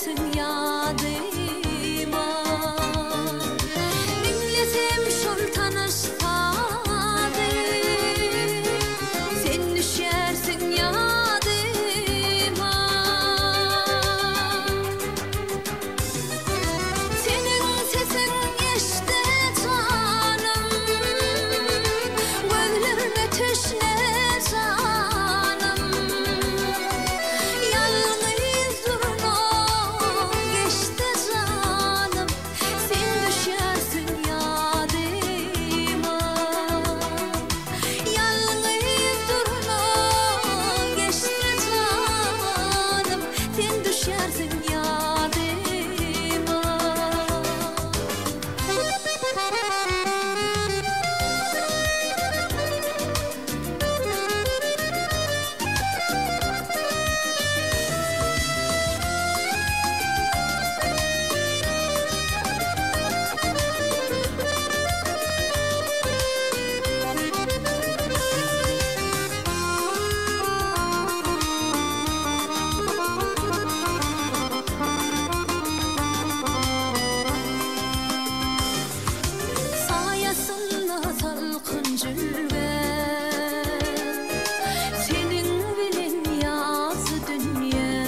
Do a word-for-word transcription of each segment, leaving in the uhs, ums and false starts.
düşersin yadıma. Dinlesem şol tanıştadı, sen düşersin yadıma. Senin sesin işte canım, gönlüme teşne canım. Yalnız durma geçti canım, sen düşersin yadıma. Yalnız durma geçti canım, sen düşersin yadıma. Sayasında salkın cilven, senin bilen yazı dünya.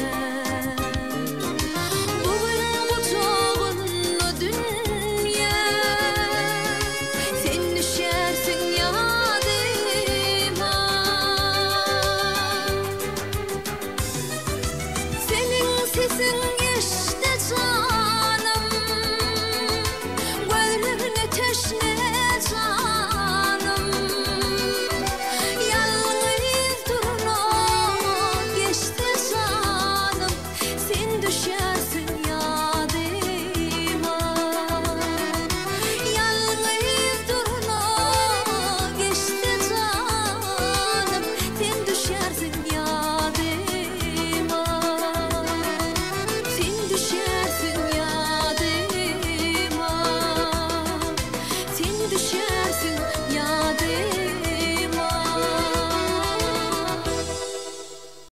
Bu bir kucağınla dünya, sen düşersin yadıma. Senin sesin eş